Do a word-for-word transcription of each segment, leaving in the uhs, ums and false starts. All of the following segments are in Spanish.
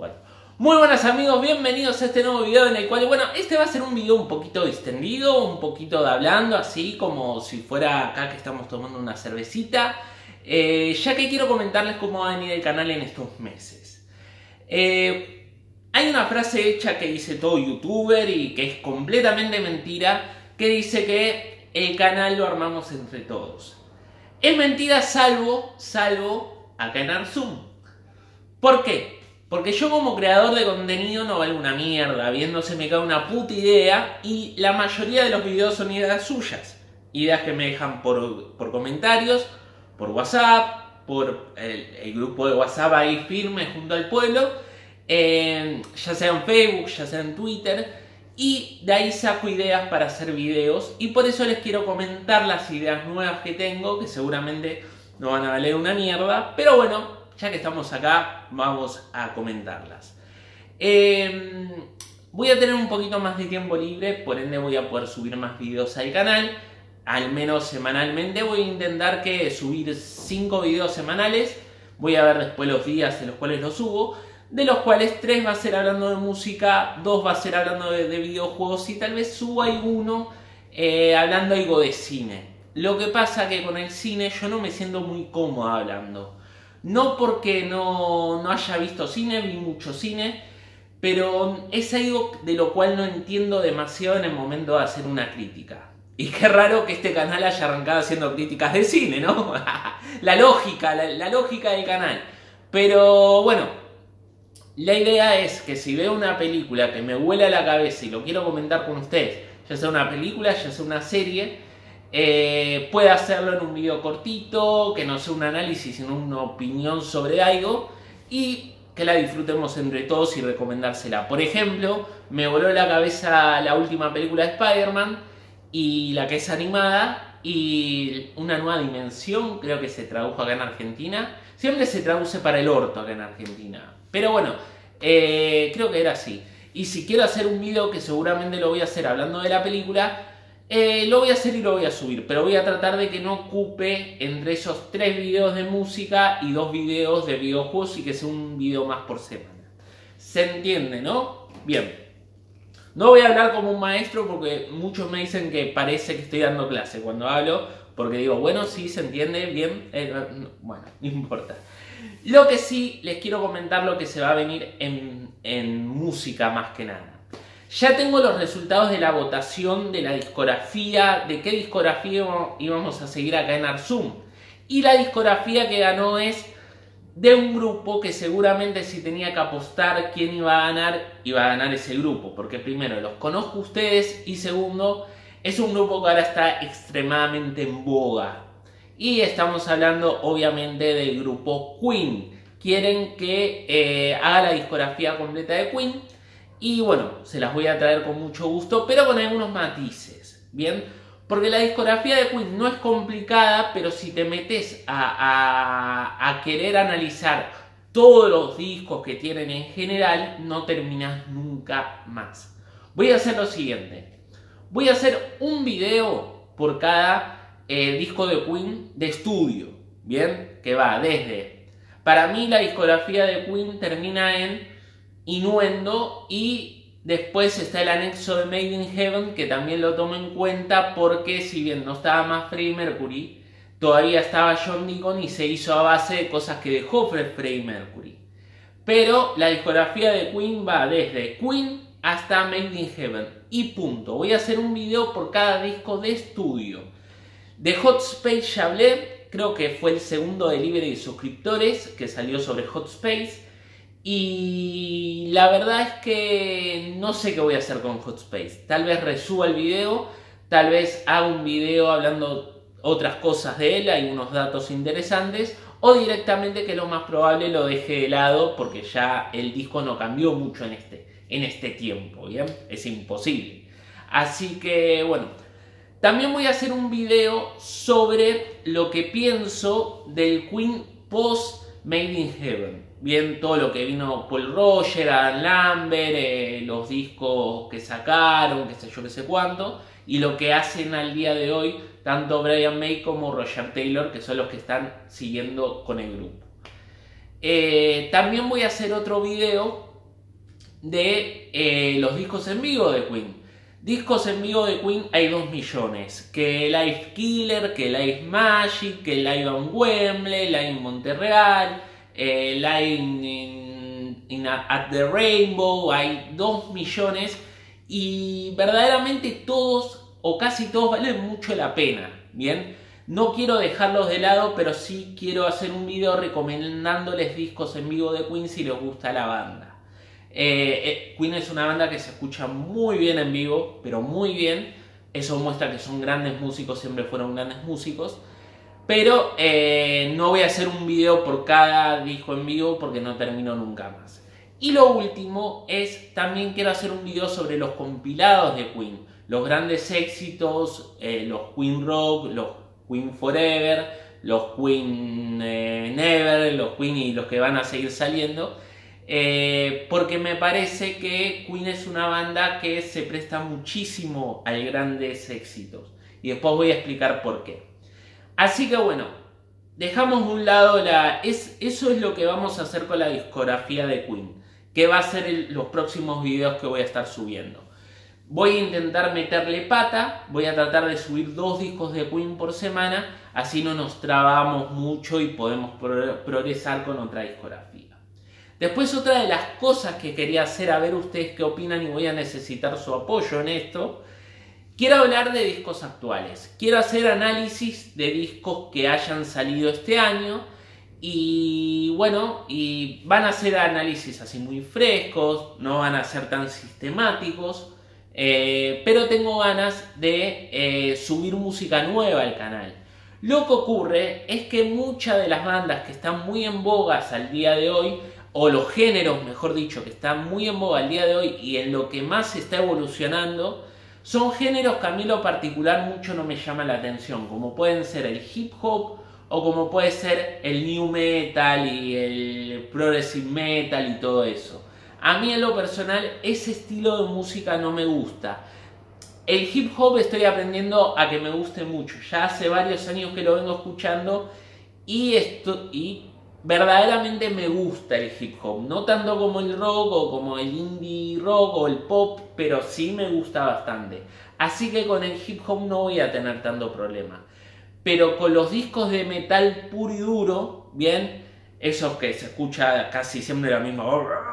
cuatro. Muy buenas amigos, bienvenidos a este nuevo video en el cual, bueno, este va a ser un video un poquito distendido, un poquito de hablando, así como si fuera acá que estamos tomando una cervecita, eh, ya que quiero comentarles cómo va a venir el canal en estos meses. Eh, hay una frase hecha que dice todo youtuber y que es completamente mentira, que dice que el canal lo armamos entre todos. Es mentira salvo, salvo acá en Arzum. ¿Por qué? Porque yo como creador de contenido no valgo una mierda, bien no se me cae una puta idea y la mayoría de los videos son ideas suyas. Ideas que me dejan por, por comentarios, por WhatsApp, por el, el grupo de WhatsApp ahí firme junto al pueblo, eh, ya sea en Facebook, ya sea en Twitter, y de ahí saco ideas para hacer videos y por eso les quiero comentar las ideas nuevas que tengo, que seguramente no van a valer una mierda, pero bueno, ya que estamos acá, vamos a comentarlas. Eh, voy a tener un poquito más de tiempo libre, por ende voy a poder subir más videos al canal, al menos semanalmente. Voy a intentar que subir cinco videos semanales, voy a ver después los días en los cuales los subo, de los cuales tres va a ser hablando de música, dos va a ser hablando de, de videojuegos y tal vez suba alguno eh, hablando algo de cine. Lo que pasa que con el cine yo no me siento muy cómodo hablando. No porque no, no haya visto cine, vi mucho cine, pero es algo de lo cual no entiendo demasiado en el momento de hacer una crítica. Y qué raro que este canal haya arrancado haciendo críticas de cine, ¿no? La lógica, la, la lógica del canal. Pero bueno, la idea es que si veo una película que me huele a la cabeza y lo quiero comentar con ustedes, ya sea una película, ya sea una serie, Eh, puede hacerlo en un video cortito, que no sea un análisis, sino una opinión sobre algo y que la disfrutemos entre todos y recomendársela. Por ejemplo, me voló la cabeza la última película de Spider-Man y la que es animada y Una Nueva Dimensión, creo que se tradujo acá en Argentina. Siempre se traduce para el orto acá en Argentina, pero bueno, eh, creo que era así. Y si quiero hacer un video, que seguramente lo voy a hacer hablando de la película, Eh, lo voy a hacer y lo voy a subir, pero voy a tratar de que no ocupe entre esos tres videos de música y dos videos de videojuegos y que sea un video más por semana. ¿Se entiende, no? Bien. No voy a hablar como un maestro porque muchos me dicen que parece que estoy dando clase cuando hablo, porque digo, bueno, sí, se entiende, bien, eh, no, bueno, no importa. Lo que sí, les quiero comentar lo que se va a venir en, en música más que nada. Ya tengo los resultados de la votación de la discografía, de qué discografía íbamos a seguir acá en Arzum. Y la discografía que ganó es de un grupo que seguramente si tenía que apostar quién iba a ganar, iba a ganar ese grupo. Porque primero, los conozco a ustedes y segundo, es un grupo que ahora está extremadamente en boga. Y estamos hablando obviamente del grupo Queen. Quieren que eh, haga la discografía completa de Queen. Y bueno, se las voy a traer con mucho gusto, pero con algunos matices, ¿bien? Porque la discografía de Queen no es complicada, pero si te metes a, a, a querer analizar todos los discos que tienen en general, no terminas nunca más. Voy a hacer lo siguiente. Voy a hacer un video por cada eh, disco de Queen de estudio, ¿bien? Que va desde... Para mí la discografía de Queen termina en Innuendo y después está el anexo de Made in Heaven, que también lo tomo en cuenta porque si bien no estaba más Freddie Mercury, todavía estaba John Deacon y se hizo a base de cosas que dejó Freddie Mercury. Pero la discografía de Queen va desde Queen hasta Made in Heaven y punto. Voy a hacer un video por cada disco de estudio. De Hot Space ya hablé, creo que fue el segundo delivery de suscriptores que salió sobre Hot Space. Y la verdad es que no sé qué voy a hacer con Hot Space. Tal vez resuba el video, tal vez haga un video hablando otras cosas de él, hay unos datos interesantes, o directamente, que lo más probable, lo deje de lado porque ya el disco no cambió mucho en este, en este tiempo, ¿bien? Es imposible. Así que bueno, también voy a hacer un video sobre lo que pienso del Queen post Made in Heaven. Bien, todo lo que vino Paul Roger, Adam Lambert, eh, los discos que sacaron, qué sé yo, qué sé cuánto, y lo que hacen al día de hoy tanto Brian May como Roger Taylor, que son los que están siguiendo con el grupo. Eh, también voy a hacer otro video de eh, los discos en vivo de Queen. Discos en vivo de Queen hay dos millones. Que Live Killer, que Live Magic, que Live en Wembley, Live en Montreal, eh, Live in, in, at the Rainbow. Hay dos millones y verdaderamente todos o casi todos valen mucho la pena. Bien, no quiero dejarlos de lado, pero sí quiero hacer un video recomendándoles discos en vivo de Queen si les gusta la banda. Eh, eh, Queen es una banda que se escucha muy bien en vivo, pero muy bien. Eso muestra que son grandes músicos, siempre fueron grandes músicos. Pero eh, no voy a hacer un video por cada disco en vivo porque no termino nunca más. Y lo último es, también quiero hacer un video sobre los compilados de Queen. Los grandes éxitos, eh, los Queen Rock, los Queen Forever, los Queen eh, Never, los Queen y los que van a seguir saliendo. Eh, porque me parece que Queen es una banda que se presta muchísimo a grandes éxitos. Y después voy a explicar por qué. Así que bueno, dejamos de un lado la... Es, eso es lo que vamos a hacer con la discografía de Queen. Que va a ser el, los próximos videos que voy a estar subiendo. Voy a intentar meterle pata. Voy a tratar de subir dos discos de Queen por semana. Así no nos trabamos mucho y podemos pro, progresar con otra discografía. Después otra de las cosas que quería hacer, a ver ustedes qué opinan y voy a necesitar su apoyo en esto. Quiero hablar de discos actuales. Quiero hacer análisis de discos que hayan salido este año. Y bueno, y van a ser análisis así muy frescos, no van a ser tan sistemáticos. Eh, pero tengo ganas de eh, subir música nueva al canal. Lo que ocurre es que muchas de las bandas que están muy en bogas al día de hoy, o los géneros, mejor dicho, que están muy en boga al día de hoy y en lo que más se está evolucionando, son géneros que a mí en lo particular mucho no me llaman la atención, como pueden ser el hip hop o como puede ser el new metal y el progressive metal y todo eso. A mí en lo personal ese estilo de música no me gusta. El hip hop estoy aprendiendo a que me guste mucho, ya hace varios años que lo vengo escuchando y esto... Y verdaderamente me gusta el hip hop, no tanto como el rock o como el indie rock o el pop, pero sí me gusta bastante. Así que con el hip hop no voy a tener tanto problema. Pero con los discos de metal puro y duro, bien, esos que se escucha casi siempre la misma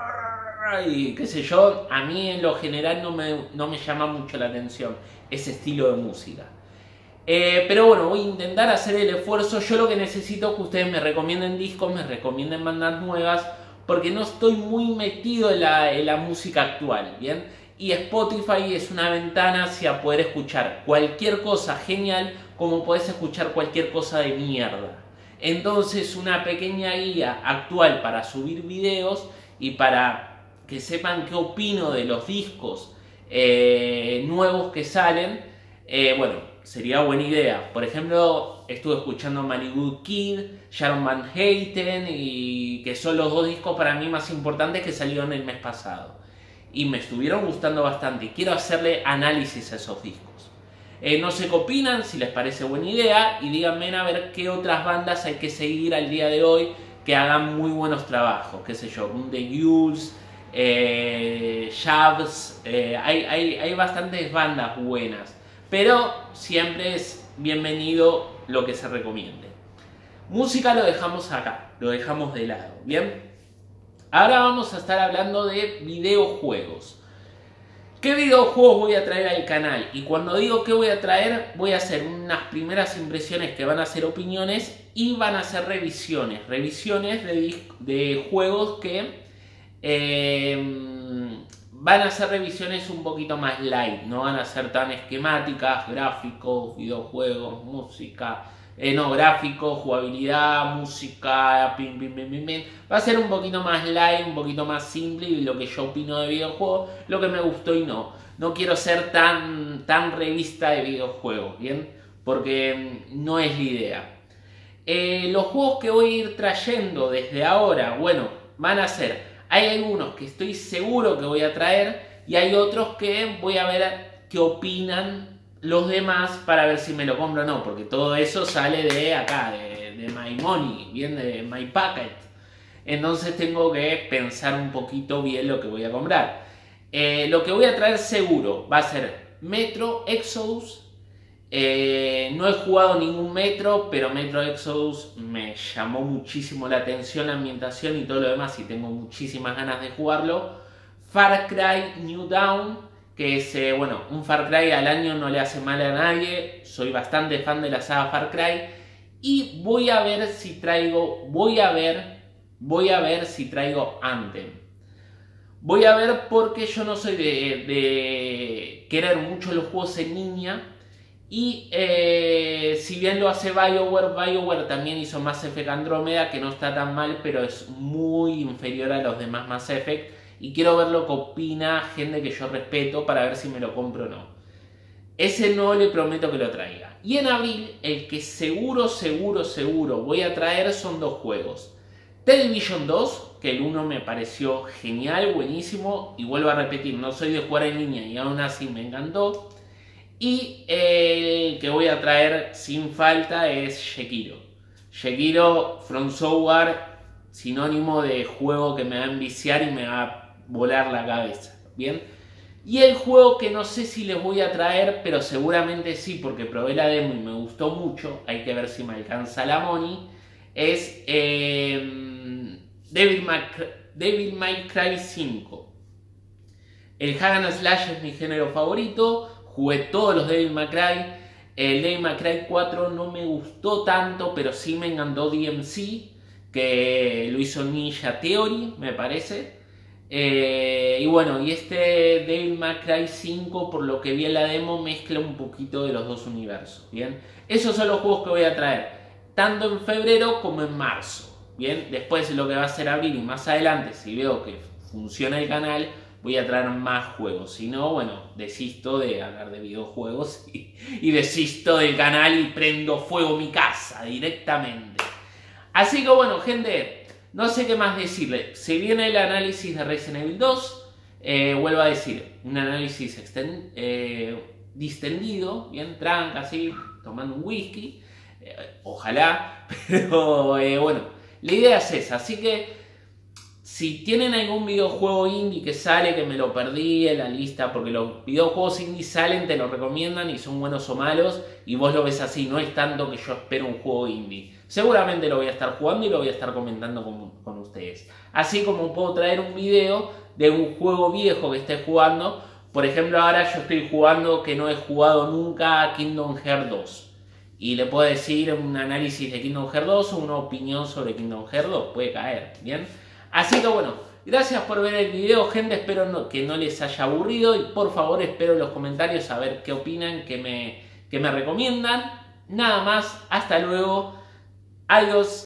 y qué sé yo, a mí en lo general no me, no me llama mucho la atención ese estilo de música. Eh, pero bueno, voy a intentar hacer el esfuerzo. Yo lo que necesito es que ustedes me recomienden discos, me recomienden bandas nuevas, porque no estoy muy metido en la, en la música actual, ¿bien? Y Spotify es una ventana hacia poder escuchar cualquier cosa genial, como podés escuchar cualquier cosa de mierda. Entonces, una pequeña guía actual para subir videos y para que sepan qué opino de los discos eh, nuevos que salen, eh, bueno, sería buena idea. Por ejemplo, estuve escuchando Malibu Kid, Sharon Van Etten, y que son los dos discos para mí más importantes que salieron el mes pasado. Y me estuvieron gustando bastante. Y quiero hacerle análisis a esos discos. Eh, no sé qué opinan, si les parece buena idea. Y díganme a ver qué otras bandas hay que seguir al día de hoy que hagan muy buenos trabajos. Qué sé yo, The Jules, eh, Shabs. Eh, hay, hay, hay bastantes bandas buenas. Pero siempre es bienvenido lo que se recomiende. Música lo dejamos acá, lo dejamos de lado, ¿bien? Ahora vamos a estar hablando de videojuegos. ¿Qué videojuegos voy a traer al canal? Y cuando digo que voy a traer, voy a hacer unas primeras impresiones que van a ser opiniones y van a ser revisiones. Revisiones de, de juegos que... Eh, van a ser revisiones un poquito más light, no van a ser tan esquemáticas, gráficos, videojuegos, música, eh, no, gráficos, jugabilidad, música, pim, pim, pim, pim, pim. Va a ser un poquito más light, un poquito más simple y lo que yo opino de videojuegos, lo que me gustó y no. No quiero ser tan, tan revista de videojuegos, ¿bien? Porque no es la idea. Eh, los juegos que voy a ir trayendo desde ahora, bueno, van a ser... Hay algunos que estoy seguro que voy a traer y hay otros que voy a ver qué opinan los demás para ver si me lo compro o no, porque todo eso sale de acá, de, de My Money, bien, de My Pocket. entonces tengo que pensar un poquito bien lo que voy a comprar. Eh, lo que voy a traer seguro va a ser Metro Exodus. Eh, no he jugado ningún Metro, pero Metro Exodus me llamó muchísimo la atención, la ambientación y todo lo demás, y tengo muchísimas ganas de jugarlo. Far Cry New Dawn, que es, eh, bueno, un Far Cry al año no le hace mal a nadie, soy bastante fan de la saga Far Cry, y voy a ver si traigo, voy a ver, voy a ver si traigo Anthem. Voy a ver porque yo no soy de, de querer mucho los juegos en línea. Y eh, si bien lo hace BioWare, BioWare también hizo Mass Effect Andromeda, que no está tan mal, pero es muy inferior a los demás Mass Effect. Y quiero ver lo que opina gente que yo respeto para ver si me lo compro o no. Ese no le prometo que lo traiga. Y en abril, el que seguro, seguro, seguro voy a traer son dos juegos. The Division dos, que el uno me pareció genial, buenísimo. Y vuelvo a repetir, no soy de jugar en línea y aún así me encantó. Y el que voy a traer sin falta es Sekiro. Sekiro From Software, sinónimo de juego que me va a enviciar y me va a volar la cabeza. Bien. Y el juego que no sé si les voy a traer, pero seguramente sí, porque probé la demo y me gustó mucho. Hay que ver si me alcanza la money. Es eh, Devil May Cry, Devil May Cry cinco. El Hack and Slash es mi género favorito. Jugué todos los Devil May Cry. El Devil May Cry cuatro no me gustó tanto, pero sí me encantó D M C, que lo hizo Ninja Theory, me parece. Eh, y bueno, y este Devil May Cry cinco, por lo que vi en la demo, mezcla un poquito de los dos universos. Bien, esos son los juegos que voy a traer, tanto en febrero como en marzo. Bien, después lo que va a ser abril y más adelante, si veo que funciona el canal, voy a traer más juegos. Si no, bueno, desisto de hablar de videojuegos y, y desisto del canal y prendo fuego mi casa directamente. Así que bueno, gente, no sé qué más decirle. Se viene el análisis de Resident Evil dos. Eh, vuelvo a decir, un análisis extend, eh, distendido, bien tranca, así, tomando un whisky. Eh, ojalá, pero eh, bueno, la idea es esa. Así que si tienen algún videojuego indie que sale, que me lo perdí en la lista, porque los videojuegos indie salen, te lo recomiendan y son buenos o malos, y vos lo ves así, no es tanto que yo espero un juego indie. Seguramente lo voy a estar jugando y lo voy a estar comentando con, con ustedes. Así como puedo traer un video de un juego viejo que esté jugando. Por ejemplo, ahora yo estoy jugando, que no he jugado nunca, Kingdom Hearts dos. Y le puedo decir un análisis de Kingdom Hearts dos o una opinión sobre Kingdom Hearts dos, puede caer, ¿bien? Así que bueno, gracias por ver el video, gente, espero no, que no les haya aburrido y por favor espero en los comentarios a ver qué opinan, qué me, qué me recomiendan. Nada más, hasta luego, adiós.